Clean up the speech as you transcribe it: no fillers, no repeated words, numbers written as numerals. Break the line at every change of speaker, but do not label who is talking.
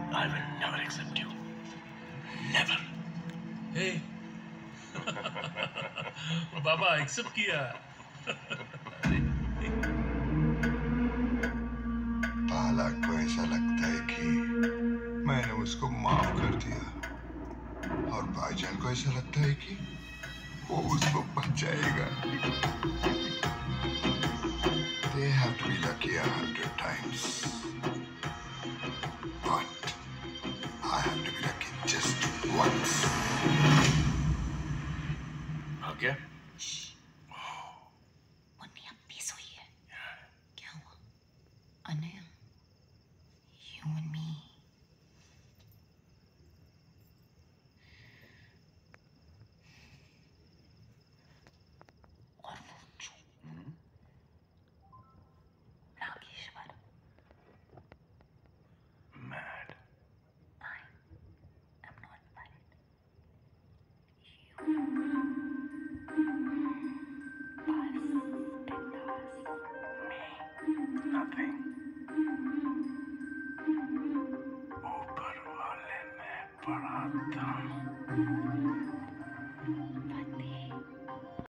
I will never accept you. Never.
Hey. बाबा accept किया.
बालक को ऐसा लगता है कि मैंने उसको माफ कर दिया और भाईजान को ऐसा लगता है कि वो उसको बचाएगा. They have to be lucky 100 times, but I have to be lucky just once.
Okay?
Munni अब भी सोई है. क्या हुआ? अनया, you and me. और वो Nageshwar.
Mad.
I am not married. You.
Nothing. ऊपर वाले में पड़ा था.